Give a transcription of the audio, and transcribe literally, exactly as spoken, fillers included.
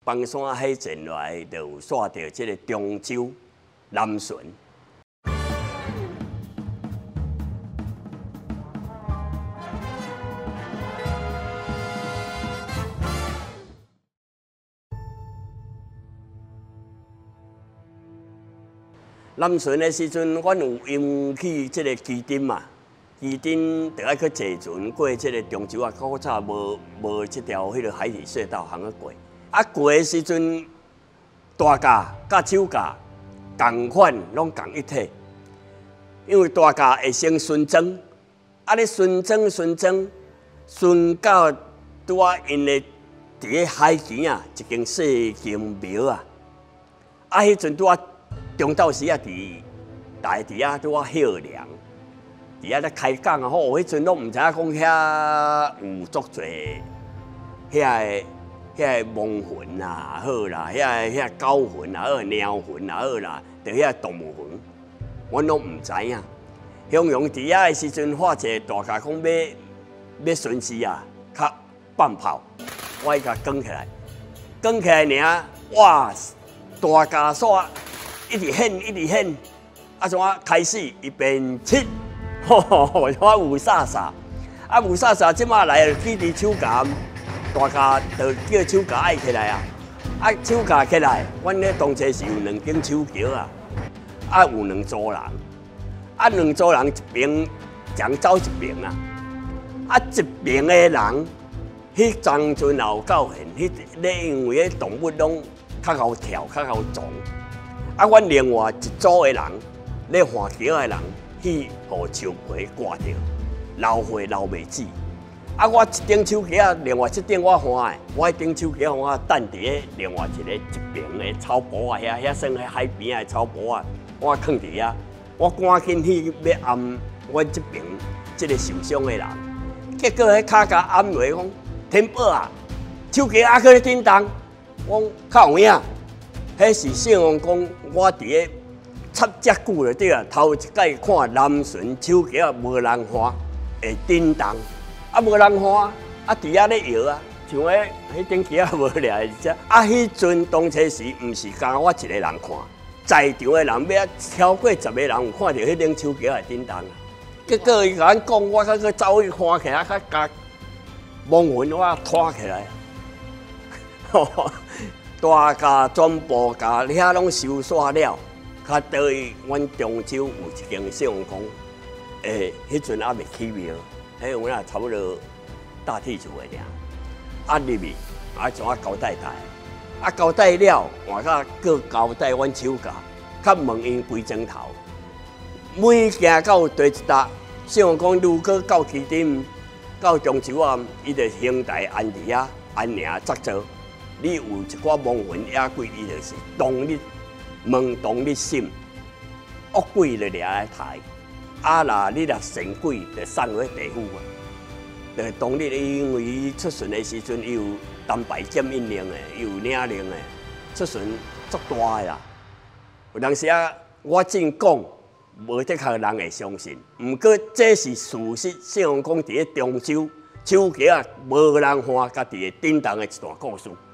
邦山海前来，就有煞到这个中州南巡。南巡的时阵，阮有引起这个基丁嘛，基丁就爱去坐船过这个中州啊，较早无无这条迄个海底隧道通去过。啊，过的时阵，大架甲小架同款，拢共一体。因为大架会先巡庄，啊，咧巡庄巡庄，巡到拄啊因的伫咧海边啊，一间细间庙啊，啊，迄阵拄啊。中昼时啊，伫大伫遐拄啊歇凉，伫遐咧开讲啊，吼，迄阵拢毋知影讲遐有足侪遐个遐个蒙魂啦，好啦，遐个遐狗魂啦，好，猫魂啦，好啦，着遐动物魂，阮拢毋知影。向阳伫遐的时阵，发一个大家讲要要巡视啊，较放炮，我伊甲扛起来，扛起来尔，哇，大家煞。一直喊，一直喊，啊！怎啊开始一边七，吼吼，怎啊有啥啥，啊有啥啥，即马来去伫手架，大家就叫手架爱起来啊！啊手架起来，阮咧当初是有两间手桥啊，啊有两组人，啊两组人一边将走一边啊，啊一边的人，迄当阵也有够现，迄咧因为迄动物拢较好跳，较好撞。啊，阮另外一组的人，咧换桥的人，去互树皮挂着，流血流袂止。啊，我一顶手架啊，另外一顶我换的，我迄顶手架我等伫咧另外一个一边的草坡啊，遐遐算喺海边的草坡啊，我囥伫遐，我赶紧去要按阮这边即个受伤的人。结果迄脚甲按落讲，天宝啊，手架还去咧叮当，我讲靠影。迄是姓王讲，我伫咧插遮久了对啊，头一届看南巡手架无人花会叮当，啊无人花，啊伫遐咧摇啊，像迄迄顶架啊无掠只，啊迄阵当初时毋是甲我一个人看，在场的人要超过十个人有看到迄顶手架会叮当啊。结果伊甲阮讲，我较去走去看起来，较甲蒙魂我拖起来。大家全部甲遐拢收煞了，较倒去阮中州有一间姓王公，诶，迄阵还未起庙，迄阮也差不多大铁厝的尔，啊入去，啊怎啊交代代，啊交代了，换甲搁交代阮手架，较问因规钟头，每行到第一搭，姓王公如果到起点，到中州啊，伊就兄弟安伫遐安尔作做。你有一寡亡魂野鬼，伊就是动你问动你心，恶鬼就掠来抬，啊啦你若神鬼就送回地府啊。就当日因为伊出巡的时阵，伊有单排剑引领的，伊有领令的，出巡足大的啦。有当时啊，我真讲，无的确人会相信。毋过这是事实，姓王讲伫咧中州手架啊，无人看家己的叮当的一段故事。